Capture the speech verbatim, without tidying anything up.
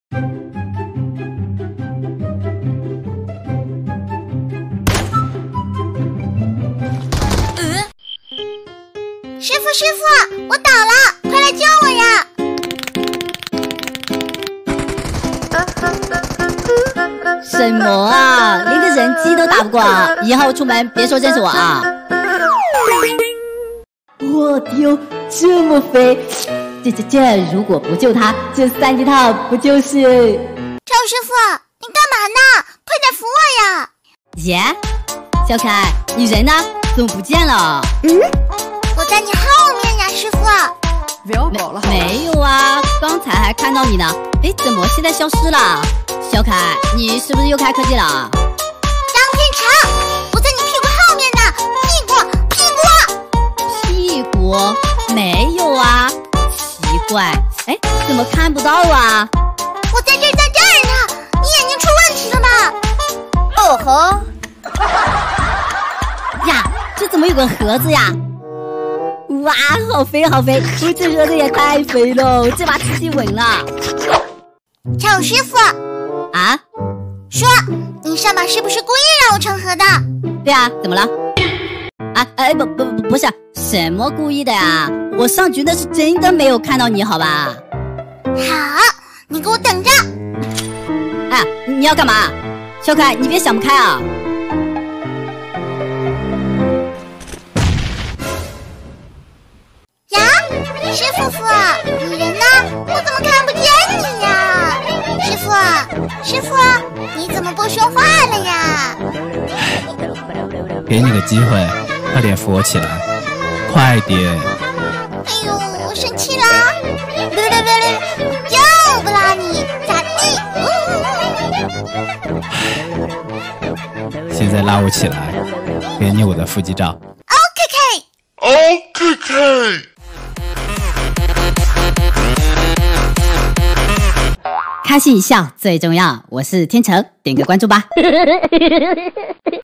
师傅，师傅，我倒了，快来救我呀！ 什么啊，连个人机都打不过，以后出门别说认识我啊！我丢，这么肥，这这这，如果不救他，这三级套不就是？ 赵师傅，你干嘛呢？快点扶我呀！ 耶，小可爱，你人呢？怎么不见了？ 嗯，我在你后面呀，师傅。 不要搞了， 没有啊，刚才还看到你呢。哎，怎么现在消失了？小可爱，你是不是又开科技了？ 张天成，我在你屁股后面呢，屁股，屁股， 屁股没有啊，奇怪，哎，怎么看不到啊？ 我在这儿，在这儿呢，你眼睛出问题了吗？ 哦吼！ 呀，这怎么有个盒子呀？哇，好肥好肥！我这盒子也太肥了，这把吃起稳了。 赵师傅， 啊？ 说，你上把是不是故意让我成盒的？ 对啊，怎么了？啊，哎，不不不，不是，什么故意的呀？我上局那是真的没有看到你，好吧？ 好，你给我等着。 哎，你要干嘛？小可爱，你别想不开啊！ 呀，石夫妇，你人呢？我怎么看不见你呀？师傅，师傅，你怎么不说话了呀？ 给你个机会，快点扶我起来，快点！ 哎呦，我生气了！别别别别，又不拉你，咋地？现在拉我起来，给你我的腹肌照。 O K K，O K K。 开心一笑最重要，我是天成，点个关注吧。